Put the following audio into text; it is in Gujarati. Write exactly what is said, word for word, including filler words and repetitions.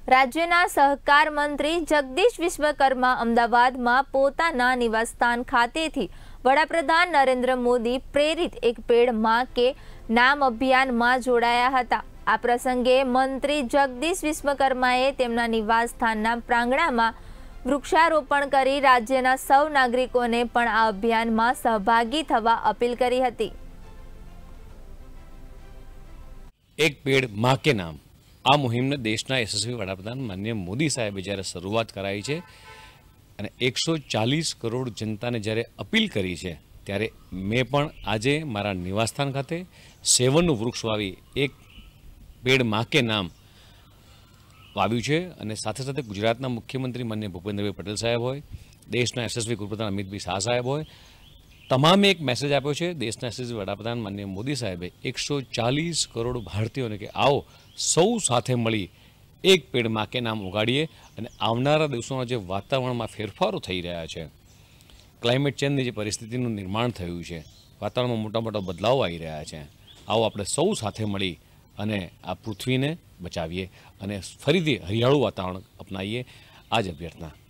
રાજ્યના સહકાર મંત્રી જગદીશ વિશ્વકર્મા અમદાવાદમાં પોતાના નિવાસસ્થાન ખાતેથી વડાપ્રધાન નરેન્દ્ર મોદી પ્રેરિત એક પેડ માં કે નામ અભિયાનમાં જોડાયા હતા। આ પ્રસંગે મંત્રી જગદીશ વિશ્વકર્માએ તેમના નિવાસસ્થાનના પ્રાંગણમાં વૃક્ષારોપણ કરી રાજ્યના સૌ નાગરિકોને પણ આ અભિયાનમાં સહભાગી થવા અપીલ કરી હતી। એક પેડ માં કે નામ આ મુહિમને દેશના યશસ્વી વડાપ્રધાન માનનીય મોદી સાહેબે જ્યારે શરૂઆત કરાઈ છે અને એકસો ચાલીસ કરોડ જનતાને જ્યારે અપીલ કરી છે, ત્યારે મેં પણ આજે મારા નિવાસસ્થાન ખાતે સેવનનું વૃક્ષ વાવી એક પેડ માં કે નામ વાવ્યું છે। અને સાથે સાથે ગુજરાતના મુખ્યમંત્રી માનનીય ભૂપેન્દ્રભાઈ પટેલ સાહેબ હોય, દેશના યશસ્વી ગૃહપ્રધાન અમિતભાઈ શાહ સાહેબ હોય, તમામે એક મેસેજ આપ્યો છે દેશના યશસ્વી વડાપ્રધાન માનનીય મોદી સાહેબે એકસો ચાલીસ કરોડ ભારતીયોને કે આવો સૌ સાથે મળી એક પેડ માં કે નામ ઉગાડીએ અને આવનારા દિવસોના જે વાતાવરણમાં ફેરફારો થઈ રહ્યા છે, ક્લાઇમેટ ચેન્જની જે પરિસ્થિતિનું નિર્માણ થયું છે, વાતાવરણમાં મોટા મોટા બદલાવ આવી રહ્યા છે, આવો આપણે સૌ સાથે મળી અને આ પૃથ્વીને બચાવીએ અને ફરીથી હરિયાળું વાતાવરણ અપનાવીએ, આ જ અભ્યર્થના।